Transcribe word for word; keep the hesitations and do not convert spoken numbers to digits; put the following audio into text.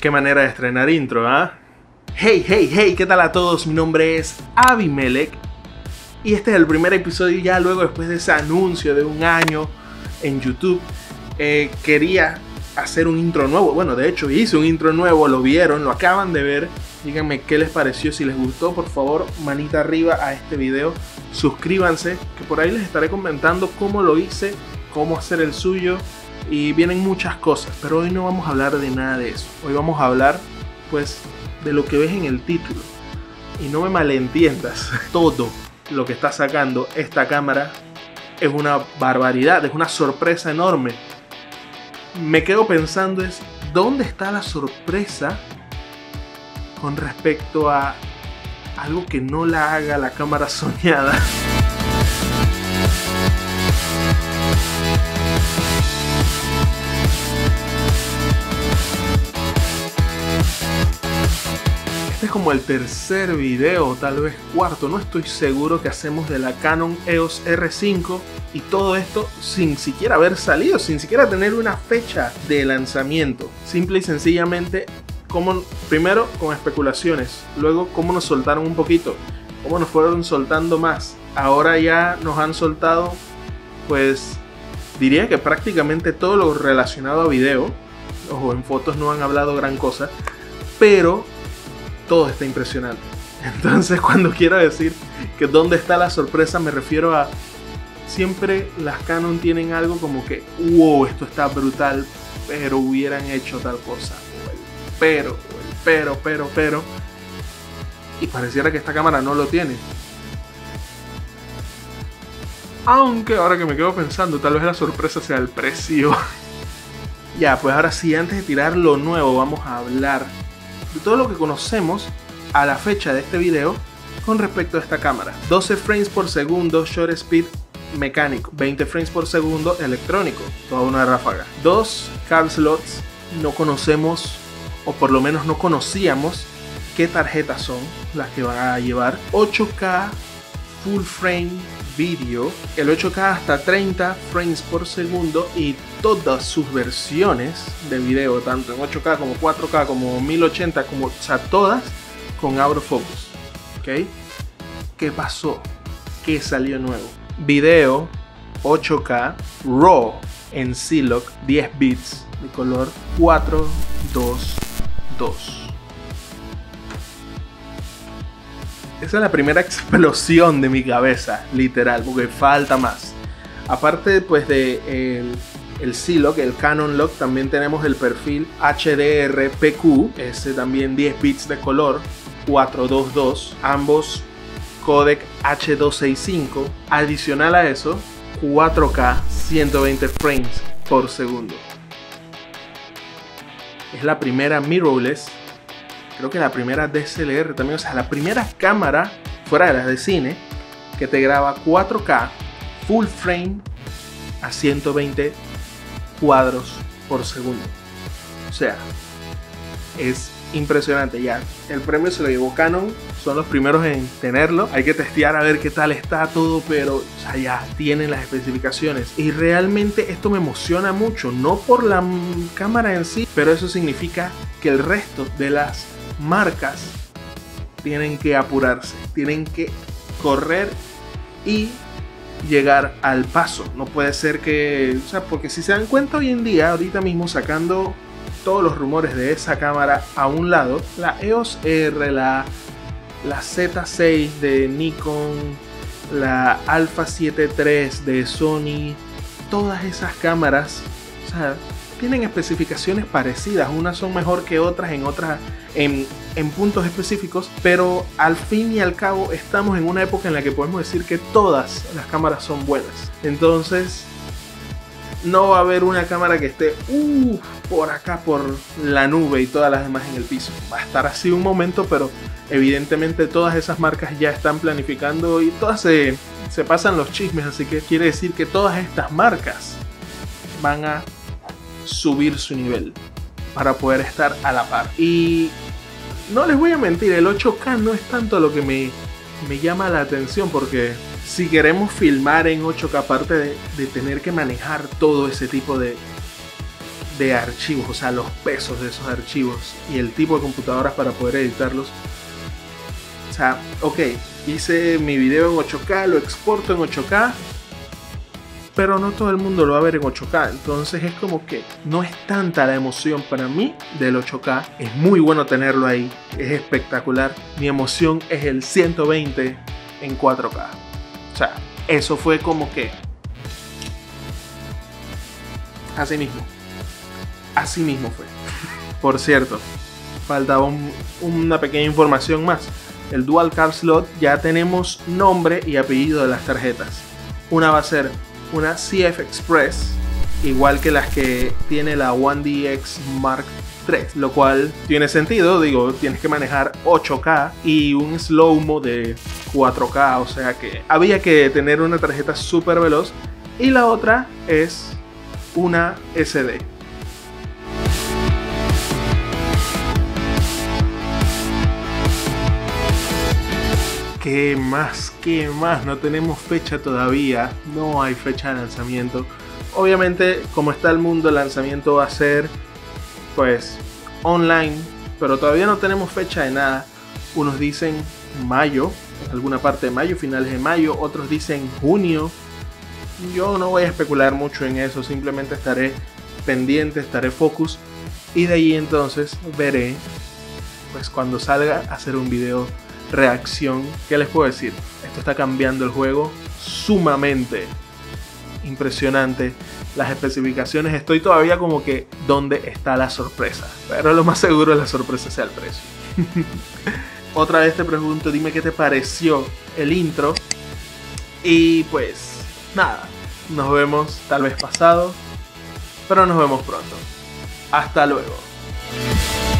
Qué manera de estrenar intro, ¿ah? ¿eh? Hey, hey, hey, ¿qué tal a todos? Mi nombre es Abimelec y este es el primer episodio ya luego después de ese anuncio de un año en YouTube. Eh, quería hacer un intro nuevo, bueno, de hecho hice un intro nuevo, lo vieron, lo acaban de ver. Díganme qué les pareció, si les gustó, por favor, manita arriba a este video. Suscríbanse, que por ahí les estaré comentando cómo lo hice, cómo hacer el suyo. Y vienen muchas cosas, pero hoy no vamos a hablar de nada de eso. Hoy vamos a hablar, pues, de lo que ves en el título. Y no me malentiendas, todo lo que está sacando esta cámara es una barbaridad, es una sorpresa enorme. Me quedo pensando es, ¿dónde está la sorpresa con respecto a algo que no la haga la cámara soñada? Este es como el tercer video, tal vez cuarto, no estoy seguro, que hacemos de la Canon E O S R cinco, y todo esto sin siquiera haber salido, sin siquiera tener una fecha de lanzamiento. Simple y sencillamente, como, primero con especulaciones, luego cómo nos soltaron un poquito, cómo nos fueron soltando más. Ahora ya nos han soltado, pues diría que prácticamente todo lo relacionado a video. Ojo, en fotos no han hablado gran cosa, pero todo está impresionante. Entonces, cuando quiero decir que dónde está la sorpresa, me refiero a siempre las Canon tienen algo como que wow, esto está brutal, pero hubieran hecho tal cosa, o el pero, o el pero, pero, pero, y pareciera que esta cámara no lo tiene. Aunque ahora que me quedo pensando, tal vez la sorpresa sea el precio. Ya, pues ahora sí, antes de tirar lo nuevo, vamos a hablar de todo lo que conocemos a la fecha de este video con respecto a esta cámara. doce frames por segundo shutter speed mecánico, veinte frames por segundo electrónico, toda una ráfaga. Dos card slots, no conocemos, o por lo menos no conocíamos qué tarjetas son las que van a llevar. ocho K full frame video, el ocho K hasta treinta frames por segundo y todas sus versiones de video, tanto en ocho K como cuatro K como mil ochenta, como, o sea, todas con autofocus. ¿Ok? ¿Qué pasó? ¿Qué salió nuevo? Video ocho K RAW en C-Log, diez bits de color cuatro dos dos. Esa es la primera explosión de mi cabeza, literal, porque falta más. Aparte, pues, de el, el C-Log, el Canon Log, también tenemos el perfil H D R P Q, ese también diez bits de color, cuatro dos dos, ambos codec H doscientos sesenta y cinco. Adicional a eso, cuatro K, ciento veinte frames por segundo. Es la primera mirrorless. Creo que la primera D S L R también, o sea, la primera cámara fuera de las de cine que te graba cuatro K full frame a ciento veinte cuadros por segundo. O sea, es impresionante. Ya el premio se lo llevó Canon, son los primeros en tenerlo. Hay que testear a ver qué tal está todo, pero o sea, ya tienen las especificaciones y realmente esto me emociona mucho, no por la cámara en sí, pero eso significa que el resto de las marcas tienen que apurarse, tienen que correr y llegar al paso. No puede ser que, o sea, porque si se dan cuenta hoy en día, ahorita mismo sacando todos los rumores de esa cámara a un lado, la E O S R, la, la Z seis de Nikon, la Alpha siete tres de Sony, todas esas cámaras, o sea, tienen especificaciones parecidas, unas son mejor que otras en otras en, en puntos específicos, pero al fin y al cabo estamos en una época en la que podemos decir que todas las cámaras son buenas. Entonces no va a haber una cámara que esté uh, por acá por la nube y todas las demás en el piso. Va a estar así un momento, pero evidentemente todas esas marcas ya están planificando y todas se, se pasan los chismes, así que quiere decir que todas estas marcas van a subir su nivel para poder estar a la par. Y no les voy a mentir, el ocho K no es tanto lo que me, me llama la atención, porque si queremos filmar en ocho K, aparte de, de tener que manejar todo ese tipo de, de archivos, o sea, los pesos de esos archivos y el tipo de computadoras para poder editarlos. O sea, ok, hice mi video en ocho K, lo exporto en ocho K, pero no todo el mundo lo va a ver en ocho K, entonces es como que no es tanta la emoción para mí del ocho K. Es muy bueno tenerlo ahí, es espectacular. Mi emoción es el ciento veinte en cuatro K. O sea, eso fue como que así mismo, así mismo fue. Por cierto, faltaba un, una pequeña información más. El Dual Card Slot, ya tenemos nombre y apellido de las tarjetas. Una va a ser una C F Express, igual que las que tiene la One D X Mark tres, lo cual tiene sentido, digo, tienes que manejar ocho K y un slow-mo de cuatro K, o sea que había que tener una tarjeta súper veloz. Y la otra es una S D. ¿Qué más? ¿Qué más? No tenemos fecha todavía, no hay fecha de lanzamiento. Obviamente, como está el mundo, el lanzamiento va a ser pues online, pero todavía no tenemos fecha de nada. Unos dicen mayo, en alguna parte de mayo, finales de mayo, otros dicen junio. Yo no voy a especular mucho en eso, simplemente estaré pendiente, estaré focus, y de ahí entonces veré pues cuando salga a hacer un video reacción. ¿Qué les puedo decir? Esto está cambiando el juego sumamente. Impresionante. Las especificaciones, estoy todavía como que ¿dónde está la sorpresa? Pero lo más seguro es la sorpresa sea el precio. Otra vez te pregunto, dime qué te pareció el intro. Y pues nada, nos vemos tal vez pasado, pero nos vemos pronto. Hasta luego.